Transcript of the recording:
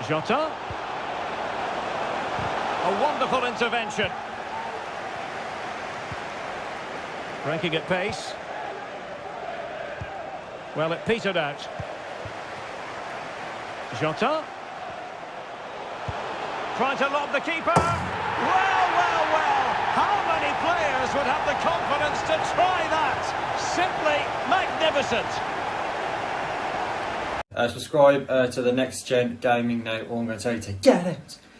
Jota. A wonderful intervention. Breaking at pace. Well, it petered out. Jota. Trying to lob the keeper. Well, well, well. How many players would have the confidence to try that? Simply magnificent. Subscribe to the Next Gen Gaming now. All I'm going to tell you to get it.